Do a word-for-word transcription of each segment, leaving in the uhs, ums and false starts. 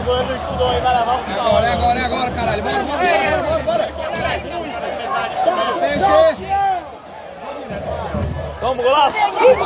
goleiro não estudou aí, vai levar um salve. Agora, é agora, é agora, caralho. Bora, bora, bora, bora, bora. Deixa. Vamos, golaço.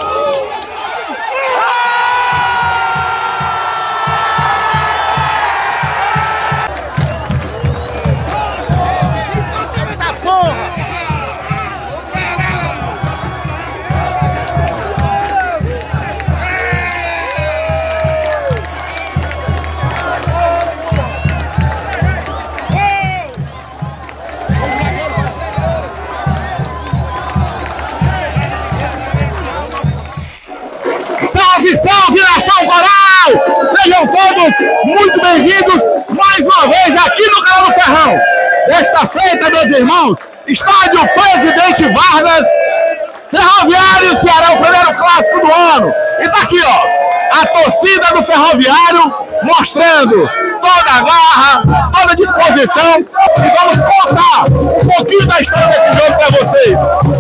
Salve, salve, nação coral! Sejam todos muito bem-vindos mais uma vez aqui no canal do Ferrão. Esta feita, meus irmãos, estádio Presidente Vargas, Ferroviário Ceará, o primeiro clássico do ano. E tá aqui, ó, a torcida do Ferroviário mostrando toda a garra, toda a disposição. E vamos contar um pouquinho da história desse jogo pra vocês.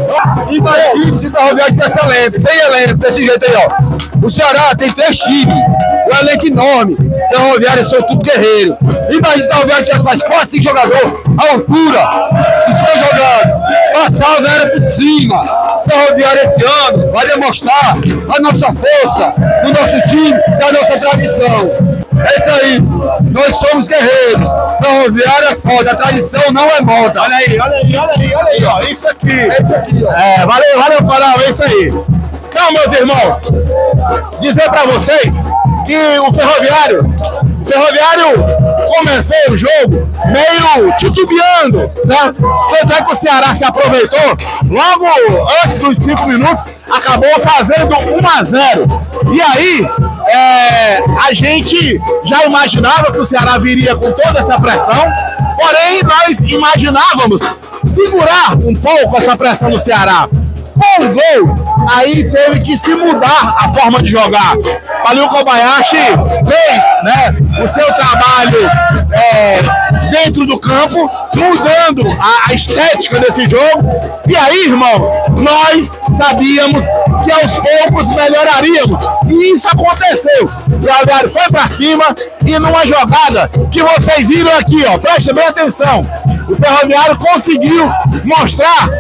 Imagina se o Ferroviário tivesse elenco, sem elenco, desse jeito aí, ó. O Ceará tem três times, um elenco enorme. Ferroviário são tudo guerreiro. Imagina se o Ferroviário tivesse mais quatro, cinco jogadores, a altura que estão jogando. Passava era por cima. Ferroviário esse ano vai demonstrar a nossa força do nosso time, da nossa tradição. É isso aí, nós somos guerreiros. Ferroviário é foda, a tradição não é moda. Olha aí, olha aí, olha aí, olha aí, ó. Isso aqui. É isso aqui, ó. É, valeu, valeu, Coral, é isso aí. Então, meus irmãos, dizer pra vocês que o Ferroviário, o Ferroviário começou o jogo meio titubeando, certo? Tanto é que o Ceará se aproveitou, logo antes dos cinco minutos, acabou fazendo um a zero. E aí, é, a gente já imaginava que o Ceará viria com toda essa pressão, porém nós imaginávamos segurar um pouco essa pressão do Ceará. Com o gol, aí teve que se mudar a forma de jogar. Ali o Kobayashi fez, né, o seu trabalho é, dentro do campo, mudando a, a estética desse jogo. E aí, irmãos, nós sabíamos que aos poucos melhoraríamos. E isso aconteceu. O Ferroviário foi para cima e numa jogada que vocês viram aqui, ó, presta bem atenção. O Ferroviário conseguiu mostrar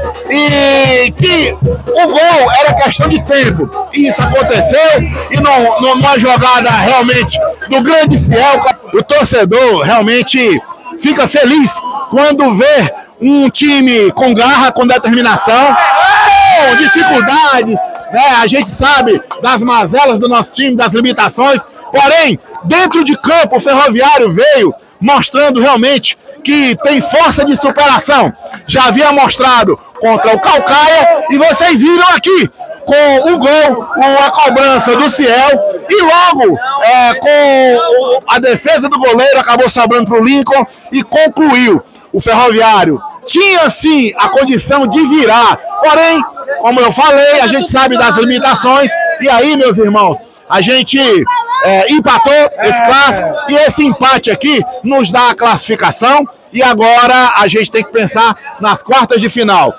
e que o gol era questão de tempo. E isso aconteceu e não, não, numa jogada realmente do grande Ciel, o torcedor realmente fica feliz quando vê um time com garra, com determinação, com dificuldades, né? A gente sabe das mazelas do nosso time, das limitações, porém, dentro de campo o Ferroviário veio mostrando realmente que tem força de superação. Já havia mostrado contra o Caucaia e vocês viram aqui com o gol, a cobrança do Ciel e logo é, com a defesa do goleiro acabou sobrando para o Lincoln e concluiu. O Ferroviário tinha sim a condição de virar, porém, como eu falei, a gente sabe das limitações e aí, meus irmãos, a gente é, empatou esse clássico e esse empate aqui nos dá a classificação e agora a gente tem que pensar nas quartas de final.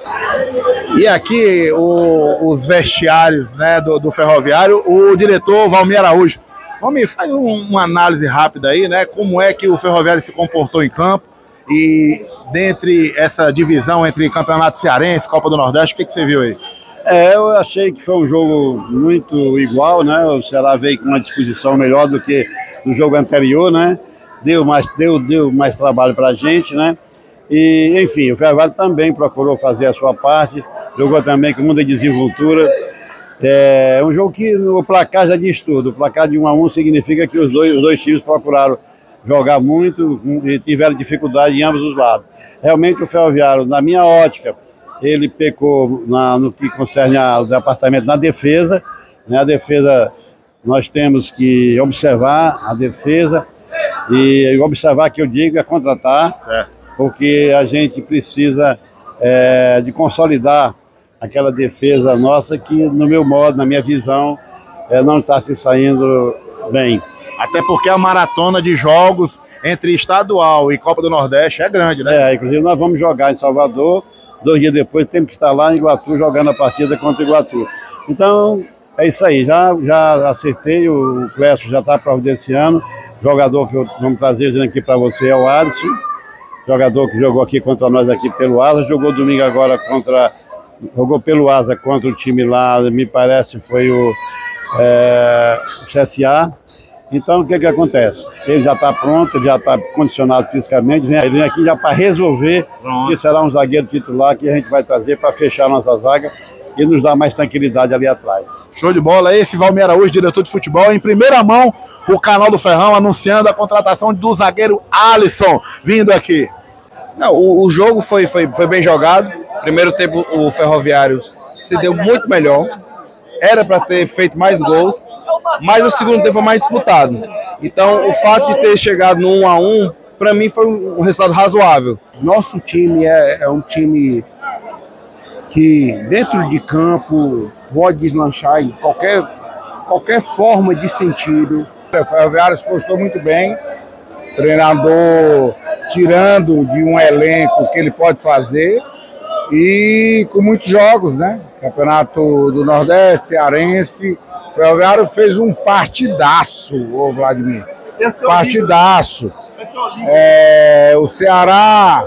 E aqui o, os vestiários, né, do, do Ferroviário, o diretor Valmir Araújo. Valmir, faz um, uma análise rápida aí, né, como é que o Ferroviário se comportou em campo e dentre essa divisão entre Campeonato Cearense, Copa do Nordeste, o que, que você viu aí? É, eu achei que foi um jogo muito igual, né? O Ceará veio com uma disposição melhor do que no jogo anterior, né? Deu mais, deu, deu mais trabalho para a gente, né? E, enfim, o Ferroviário também procurou fazer a sua parte, jogou também com muita desenvoltura. É um jogo que o placar já diz tudo. O placar de um a um significa que os dois, os dois times procuraram jogar muito e tiveram dificuldade em ambos os lados. Realmente o Ferroviário, na minha ótica, ele pecou na, no que concerne ao departamento na defesa, né? A defesa, nós temos que observar a defesa e observar, que eu digo, é contratar, é. Porque a gente precisa é, de consolidar aquela defesa nossa que, no meu modo, na minha visão, é, não está se saindo bem. Até porque a maratona de jogos entre estadual e Copa do Nordeste é grande, né? É, inclusive nós vamos jogar em Salvador, dois dias depois temos que estar lá em Iguatu jogando a partida contra o Iguatu. Então, é isso aí, já, já acertei, o Clécio já está providenciando Jogador que eu, vamos trazer aqui para você é o Alisson, jogador que jogou aqui contra nós aqui pelo Asa, jogou domingo agora contra, jogou pelo Asa contra o time lá, me parece foi o, é, o C S A. Então o que que acontece? Ele já está pronto, ele já está condicionado fisicamente, vem, ele vem aqui já para resolver, pronto. Que será um zagueiro titular que a gente vai trazer para fechar a nossa zaga e nos dar mais tranquilidade ali atrás. Show de bola, esse Valmir Araújo, diretor de futebol, em primeira mão para o canal do Ferrão, anunciando a contratação do zagueiro Alisson, vindo aqui. Não, o, o jogo foi, foi, foi bem jogado, primeiro tempo o Ferroviário se deu muito melhor, era para ter feito mais gols, mas o segundo tempo foi mais disputado. Então o fato de ter chegado no um a um, para mim foi um resultado razoável. Nosso time é, é um time que dentro de campo pode deslanchar em qualquer, qualquer forma de sentido. O Ferroviário se postou muito bem, treinador tirando de um elenco que ele pode fazer e com muitos jogos, né? Campeonato do Nordeste, Cearense, o Ferroviário fez um partidaço, ô Vladimir, partidaço. É, o Ceará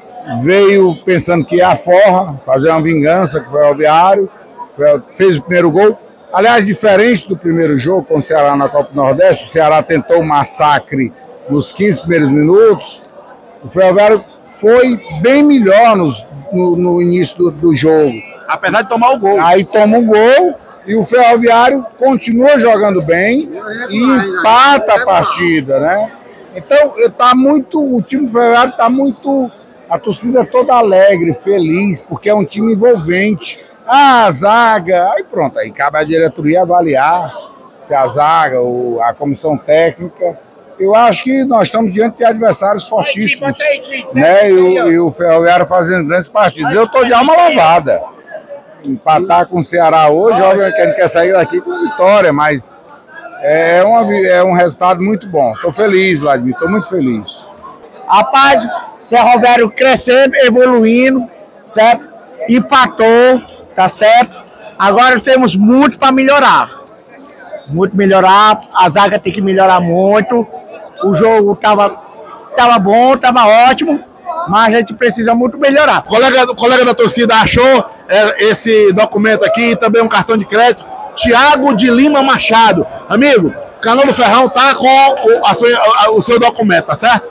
veio pensando que ia a forra, fazer uma vingança com o Ferroviário, fez o primeiro gol. Aliás, diferente do primeiro jogo com o Ceará na Copa do Nordeste, o Ceará tentou um massacre nos quinze primeiros minutos, o Ferroviário foi bem melhor nos, no, no início do, do jogo. Apesar de tomar o gol. Aí toma um gol e o Ferroviário continua jogando bem e empata a partida, né? Então, tá muito, o time do Ferroviário está muito... A torcida toda alegre, feliz, porque é um time envolvente. Ah, a zaga, aí pronto, aí cabe a diretoria avaliar se a zaga, ou a comissão técnica. Eu acho que nós estamos diante de adversários fortíssimos, né? E o, e o Ferroviário fazendo grandes partidas. Eu estou de alma lavada. Empatar com o Ceará hoje, óbvio que a gente quer sair daqui com vitória, mas é, uma, é um resultado muito bom. Estou feliz, Vladimir, estou muito feliz. Rapaz, Ferroviário crescendo, evoluindo, certo? Empatou, tá certo? Agora temos muito para melhorar. Muito melhorar, a zaga tem que melhorar muito. O jogo tava, tava bom, tava ótimo, mas a gente precisa muito melhorar. O colega, o colega da torcida achou é, esse documento aqui, também um cartão de crédito, Tiago de Lima Machado. Amigo, o canal do Ferrão tá com o, a sua, a, o seu documento, tá certo?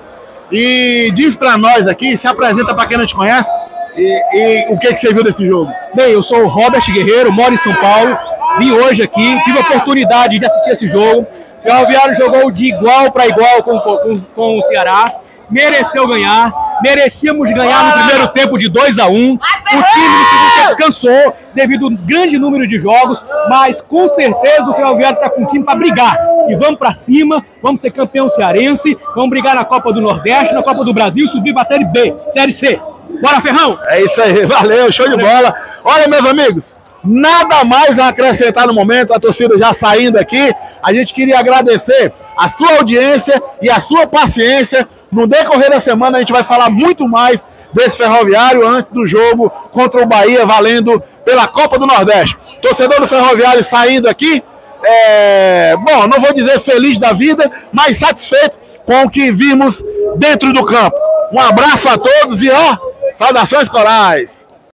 E diz pra nós aqui, se apresenta pra quem não te conhece, e, e o que, que você viu desse jogo? Bem, eu sou o Robert Guerreiro, moro em São Paulo, vim hoje aqui, tive a oportunidade de assistir esse jogo. O Ferroviário jogou de igual para igual com, com, com o Ceará, mereceu ganhar, merecíamos ganhar no primeiro tempo de dois a um. O time no segundo tempo cansou devido ao grande número de jogos, mas com certeza o Ferroviário está com um time para brigar. E vamos para cima, vamos ser campeão cearense, vamos brigar na Copa do Nordeste, na Copa do Brasil, subir para a Série B, Série C. Bora, Ferrão! É isso aí, valeu, show de bola. Olha, meus amigos, nada mais a acrescentar no momento, a torcida já saindo aqui. A gente queria agradecer a sua audiência e a sua paciência. No decorrer da semana a gente vai falar muito mais desse Ferroviário antes do jogo contra o Bahia, valendo pela Copa do Nordeste. Torcedor do Ferroviário saindo aqui, é... bom, não vou dizer feliz da vida, mas satisfeito com o que vimos dentro do campo. Um abraço a todos e ó, saudações corais!